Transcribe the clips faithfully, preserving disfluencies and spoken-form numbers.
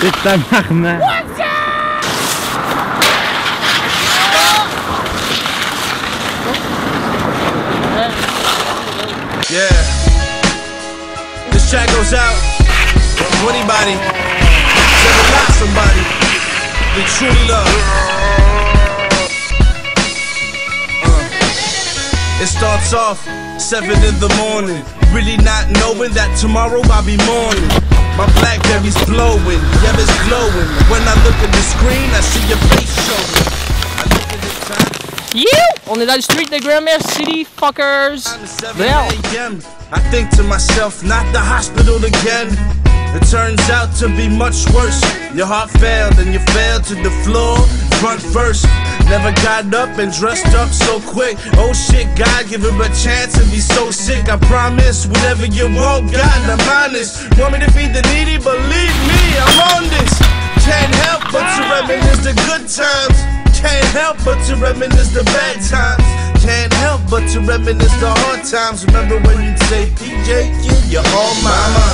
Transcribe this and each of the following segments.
C'est tabarnak. Yeah. This track goes out to anybody who's ever got somebody they truly love. Uh. It starts off seven in the morning, really not knowing that tomorrow I'll be mourning. My Blackberry's blowing, yeah, it's glowing. When I look at the screen, I see your face showing. I look at the time. Yeah! On est dans le street de Grammar City, fuckers! Well. I think to myself, not the hospital again. It turns out to be much worse. Your heart failed and you fell to the floor, front first. Never got up and dressed up so quick. Oh shit, God, give him a chance and be so sick. I promise, whatever you want, God, I'm honest. Want me to feed the needy? Believe me, I'm on this. Can't help but to reminisce the good times. Can't help but to reminisce the bad times. Can't help but to reminisce the hard times. Remember when you'd say, P J, kid, you're all mama.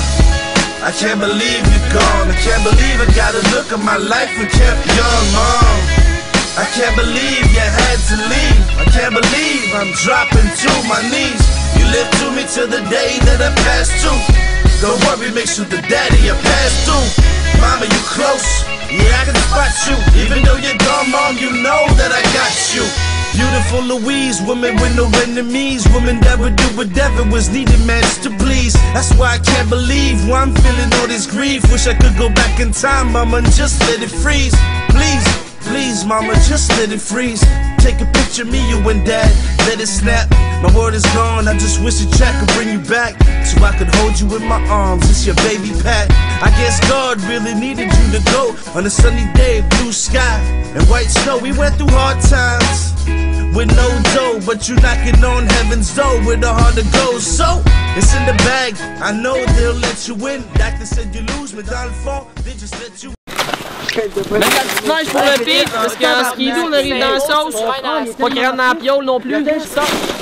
I can't believe you're gone. I can't believe I gotta look at my life and kept young, mom. I can't believe you had to leave. I can't believe I'm dropping to my knees. You lived to me till the day that I passed too. Don't worry, make sure the daddy I passed through. Mama, you close, yeah, I can spot you. Even though you're gone, mom, you know that I got you. Beautiful Louise, woman with no enemies. Woman that would do whatever was needed, man, just to please. That's why I can't believe why I'm feeling all this grief. Wish I could go back in time, mama, and just let it freeze. Please, please, mama, just let it freeze. Take a picture of me, you and dad, let it snap. My word is gone, I just wish a check could bring you back, so I could hold you in my arms, it's your baby Pat. I guess God really needed you to go on a sunny day, blue sky and white snow. We went through hard times with no dough, but you knocking on heaven's door with a heart to go. So, it's in the bag, I know they'll let you in. Doctor said you lose, mais dans le fond, they just let you. Mets ta petite neige pour le pic, parce qu'en skidoo, on arrive dans la sauce. Pas qu'il rentre dans la piole non plus. Ça.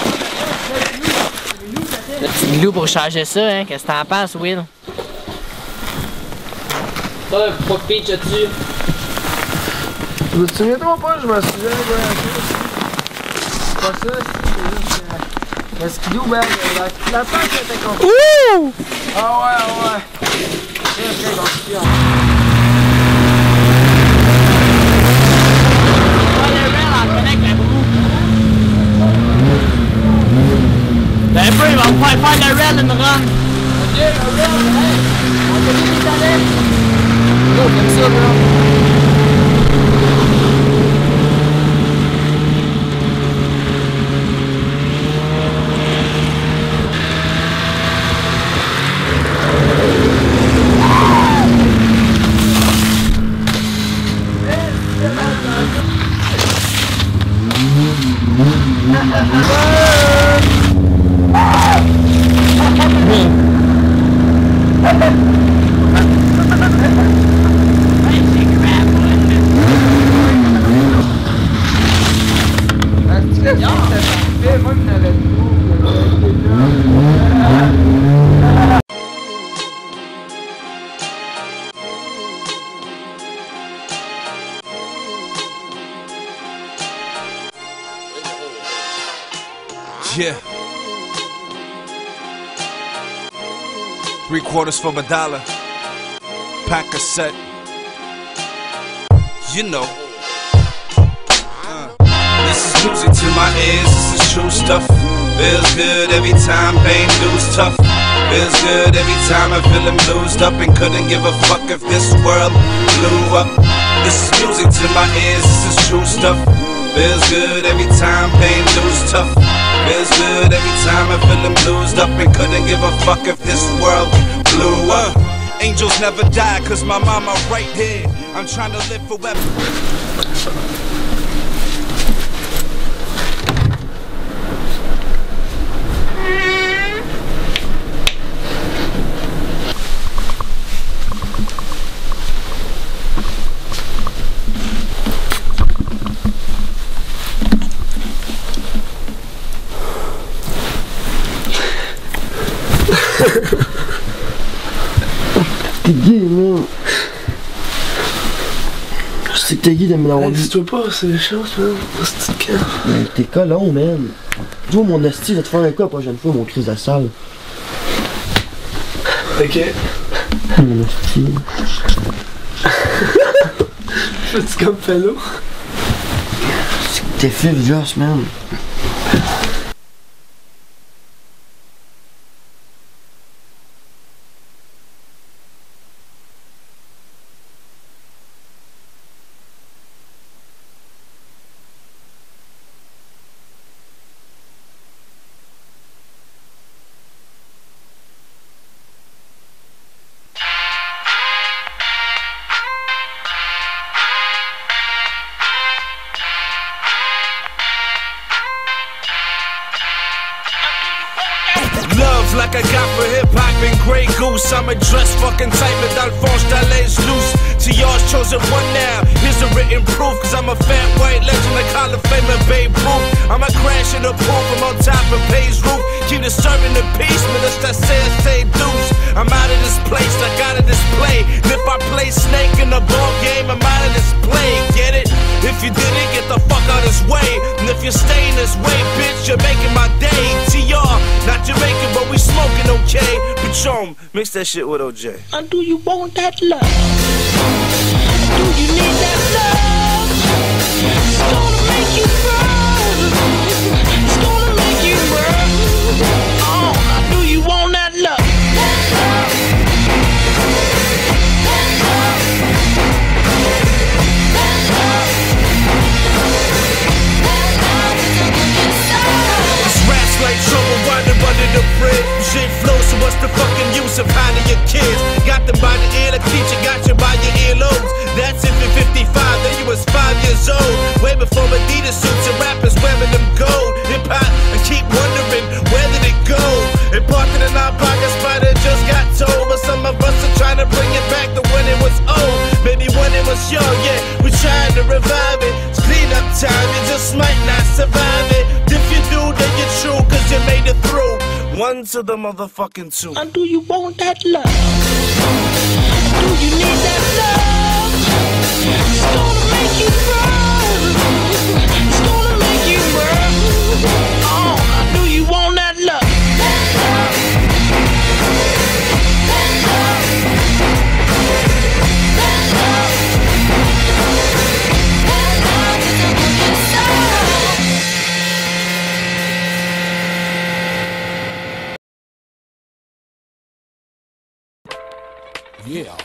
Le petit glue pour changer ça, hein. Qu'est-ce que t'en penses, Will? Ça, pas de pitch là-dessus. Tu te souviens-toi pas, je me souviens de pas ça, c'est le skidoo, ben, la tâche était compliquée. Ouh! Ah ouais, ouais. C'est très compliqué. Ben peu, il va me faire faire le rail and run. Ok, le rail, hey! On peut vite les aller. Yo, comme ça, bro. Yeah. Three quarters for a dollar. Pack a set. You know. Uh. This is music to my ears. This is true stuff. Feels good every time pain dues tough. Feels good every time I feel him loosed up and couldn't give a fuck if this world blew up. This is music to my ears. This is true stuff. Feels good every time pain dues tough. Feels good every time I feel him loosed up and couldn't give a fuck if this world blew up. Angels never die cause my mama right here. I'm trying to live forever. T'es gay, man. C'est que t'es Guy de me l'avoir dit. Dis-toi pas, c'est des choses, man. C'est de cœur. Mais t'es colon, man. Dis-moi mon esti, va te faire un coup la prochaine fois, mon crise de salle. Ok. Mon esti. Fais-tu comme fellow? C'est que t'es fif, Joss, man. Like I got for hip-hop and Grey Goose. I'm a dress fucking type with Alphonse Dallais loose. To y'all's chosen one now. Here's the written proof. Cause I'm a fat white legend like Hall of Famer Babe Ruth. I'm a crash in the pool from on top of Pay's roof. Keep disturbing the peace, minister says stay deuce. I'm out of this place, like out of this play. And if I play snake in the ball game, I'm out of this play. Get it? If you didn't, get the fuck out of this way. And if you're staying this way, bitch, you're making my day. T R, not Jamaican, but we smoking okay. Patron, mix that shit with O J. And do you want that love? Do you need that love? It's gonna make you burn. It's gonna make you burn. Oh, now do you want that love? Like trouble running under the bridge. Shit flows, so what's the fucking use of hiding your kids? Got them by the ear, the teacher got you by your earlobes. That's if you're fifty-five, then you was five years old. Way before Adidas suits and rappers wearing them gold. Hip hop, and keep wondering where did it go? It parked in our pockets, but it just got told. But some of us are trying to bring it back to when it was old. Maybe when it was young, yeah, we tried to revive it. It's clean up time, you just might not survive it. If you do, then you're true, cause you made it through. One to the motherfucking two. And do you want that love? Do you need that love? It's gonna make you burn. It's gonna make you burn. Oh, now do you want that love? Yeah.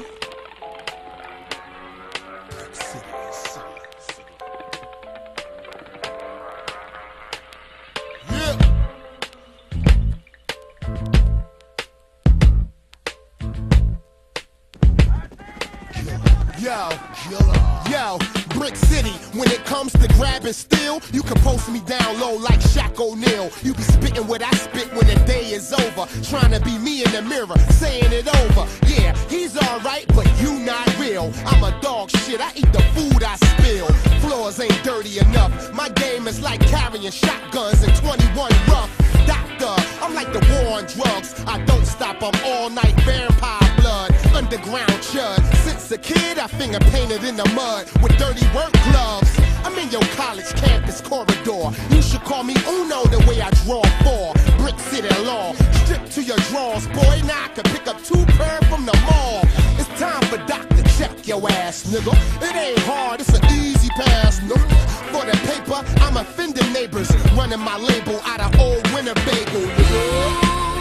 Yo, yo, Brick City, when it comes to grabbing steel, you can post me down low like Shaq O'Neal. You be spitting what I spit when the day is over. Trying to be me in the mirror, saying it over. Yeah, he's alright, but you not real. I'm a dog shit, I eat the food I spill. Floors ain't dirty enough. My game is like carrying shotguns and twenty-one rough. Doctor, I'm like the war on drugs. I don't stop, I'm all night vampire blood. Underground chud. Since a kid, I finger painted in the mud with dirty work gloves. I'm in your college campus corridor. You should call me Uno the way I draw four. Brick City law. Strip to your drawers, boy. Now I can pick up two per from the mall. It's time for Doc to check your ass, nigga. It ain't hard, it's an easy pass, nigga. For the paper, I'm offending neighbors. Running my label out of old Winnebago, nigga.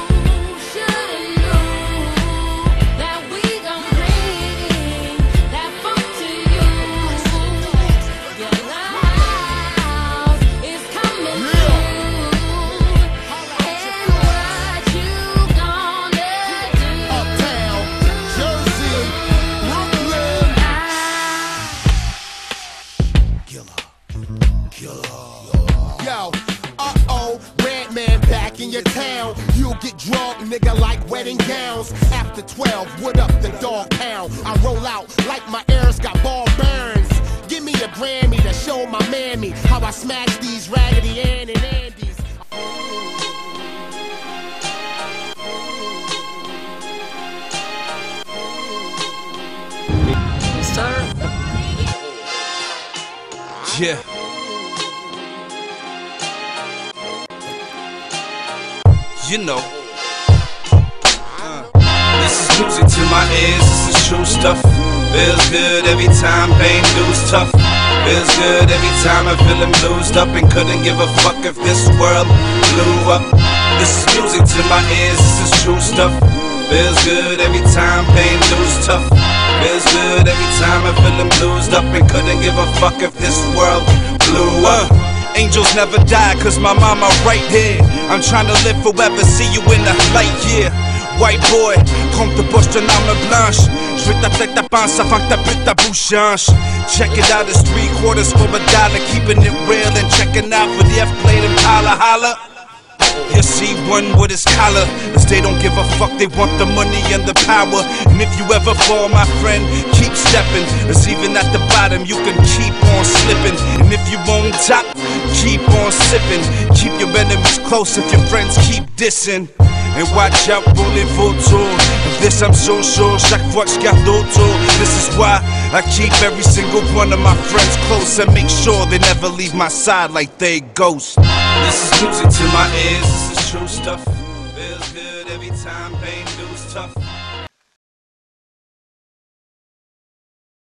Your town, you'll get drunk, nigga, like wedding gowns. After twelve, what up, the dog pound? I roll out like my ears got ball burns. Give me a Grammy to show my mammy how I smash these Raggedy Ann and Andes. Sir. Yeah. You know. Uh, this is music to my ears, this is true stuff. Feels good every time pain dues tough. Feels good every time I feel him loosed up and couldn't give a fuck if this world blew up. This is music to my ears, this is true stuff. Feels good every time pain dues tough. Feels good every time I feel him loosed up and couldn't give a fuck if this world blew up. Angels never die cause my mama right here. I'm trying to live forever, see you in the light year. White boy, compte poche d'une arme blanche. J'veux ta tête, ta pince avant que ta pute ta bouche change. Check it out, it's three quarters for a dollar. Keeping it real and checking out for the F-plate and holla holla. You see one with his collar, cause they don't give a fuck, they want the money and the power. And if you ever fall, my friend, keep stepping, cause even at the bottom you can keep on slipping. And if you on top, keep on sipping. Keep your enemies close if your friends keep dissing. And watch out pour les vautours. Of this I'm so sure, chaque fois que j'garde autour. This is why I keep every single one of my friends close and make sure they never leave my side like they ghosts. This is music to my ears, this is true stuff. Feels good every time pain dues tough.